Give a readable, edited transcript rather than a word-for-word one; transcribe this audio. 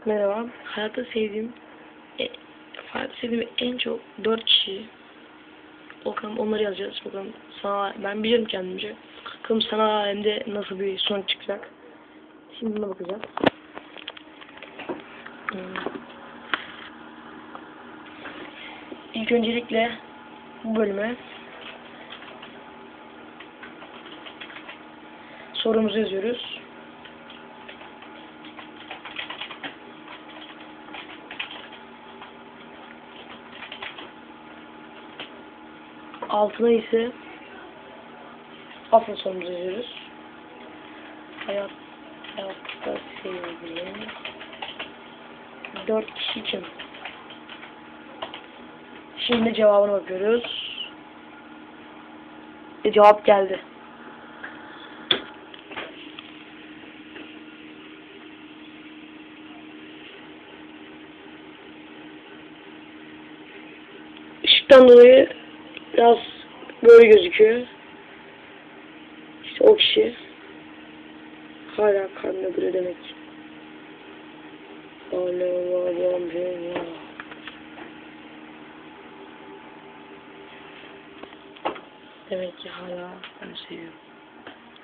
Merhaba. Hayatta sevdiğim en çok 4 kişi. Bakalım onları yazacağız. Bakalım sana, ben biliyorum kendimce. Bakalım sana alemde nasıl bir sonuç çıkacak. Şimdi buna bakacağız. İlk öncelikle bu bölüme sorumuzu yazıyoruz. Altına ise asıl sorumuzu yazıyoruz. Hayatta sevdiğim 4 kişi kim? Şimdi cevabına bakıyoruz. Cevap geldi. Işıktan dolayı biraz böyle gözüküyor. İşte o kişi hala karnına duruyor demek. Demek ki hala onu seviyorum.